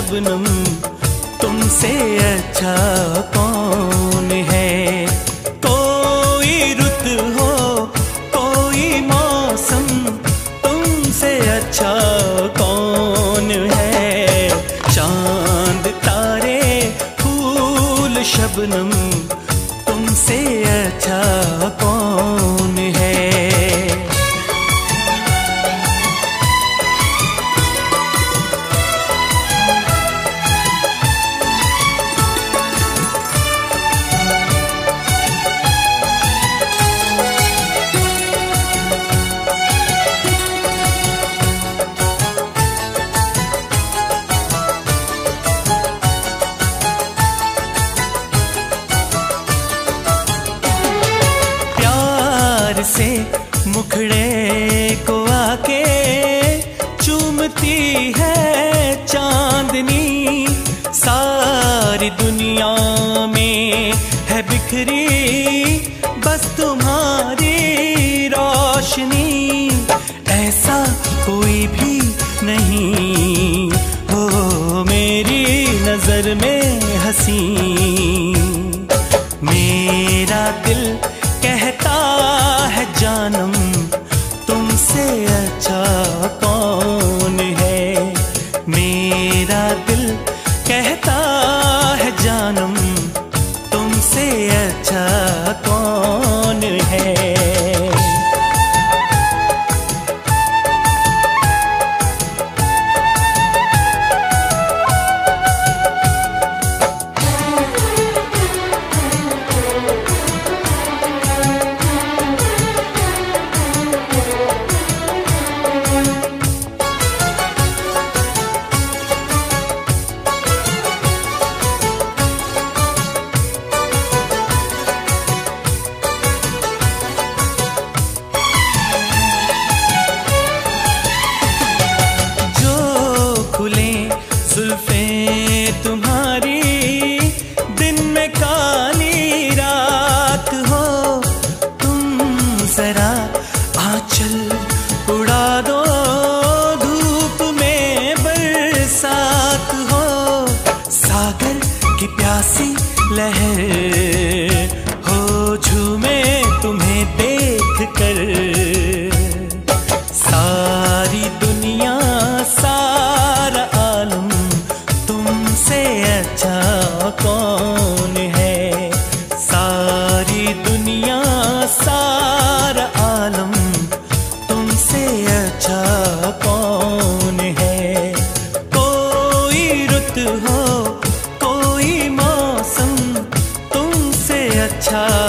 शबनम तुमसे अच्छा कौन है। कोई रुत हो कोई मौसम तुमसे अच्छा कौन है। चांद तारे फूल शबनम तुमसे अच्छा कौन है। से मुखड़े को आके चूमती है चांदनी। सारी दुनिया में है बिखरी बस तुम्हारी रोशनी। ऐसा कोई भी नहीं हो मेरी नजर में हंसी। मेरा दिल कहता है जानम तुमसे अच्छा कौन है। मेरा दिल कहता है जानम तुमसे अच्छा कौन है। जुल्फें तुम्हारी दिन में काली रात हो। तुम जरा आंचल उड़ा दो धूप में बरसात हो। सागर की प्यासी लहर हो झूमे तुम्हें देख कर। सारी दुनिया सारा आलम तुमसे अच्छा कौन है। सारी दुनिया सारा आलम तुमसे अच्छा कौन है। कोई रुत हो कोई मौसम तुमसे अच्छा